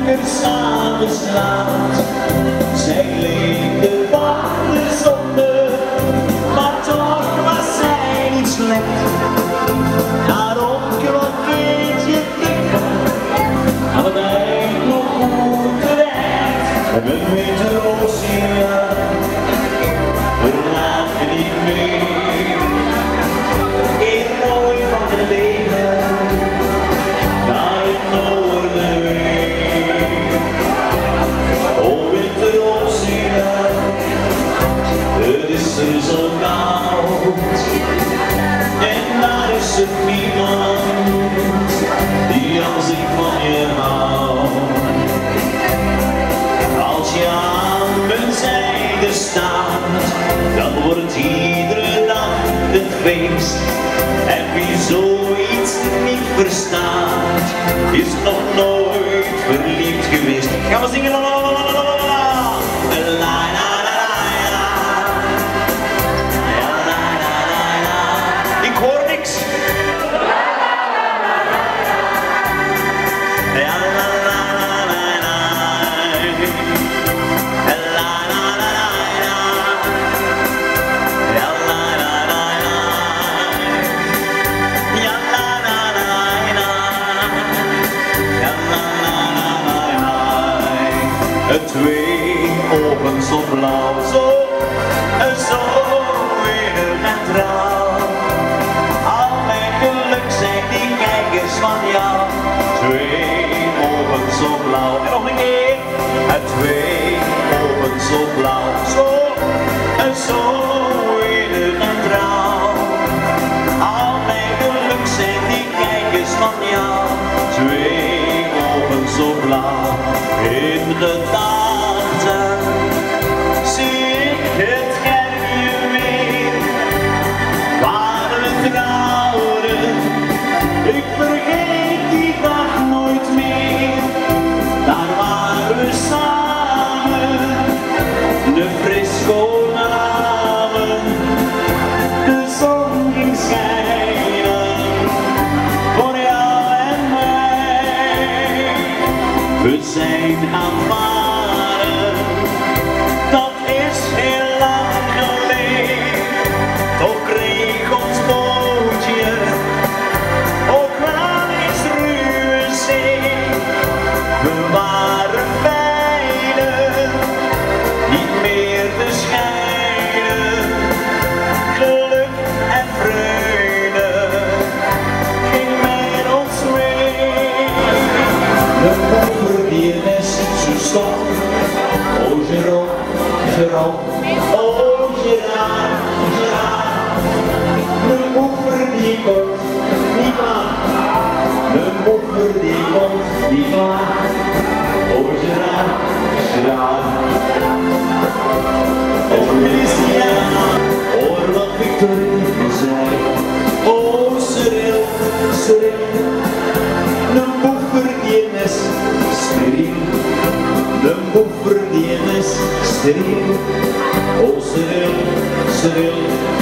donker samenslaat. Zij leefde van de zonde, maar toch was zij niet slecht. Daarom kwam een beetje dikker, aan het eind nog goed terecht. Een winteroceaan, verlaat je niet meer. Eer mooi van het leven, naar het noorden weer. O winteroceaan, het is er zo koud. En daar is er niemand die als ik van je hou. Als je aan mijn zijde staat, dan wordt iedere dag een feest. En wie zoiets niet verstaat, is nog nooit verliefd geweest. Gaan we zingen? Ik hoor niks. Twee ogen zo blauw, zo weer en trouw. Al mijn geluk zijn die kijkers van jou. Twee ogen zo blauw, en nog een keer. Twee ogen zo blauw, zo weer en trouw. Al mijn geluk zijn die kijkers van jou. Twee ogen zo blauw. In de dagen zie ik het kerkje weer, waar we trouwden. Ik vergeet die dag nooit meer. Daar waren we samen, de frisco namen. De zon ging schijnen voor jou en mij. We zijn gaan varen, dat is heel lang geleden. Toch kreeg ons bootje ook wel eens ruwe zee. We waren beiden niet meer te scheiden. Geluk en vreugde ging met ons mee. De koffer die je stop, oh Jérôme, oh Gérard, de moeder die komt niet aan, de moeder die komt niet aan, oh Gérard, oh Christian, hoor wat Victorine zei, oh Cyril, de moeder die is steriel. De moeder die is steriel, oh Cyril,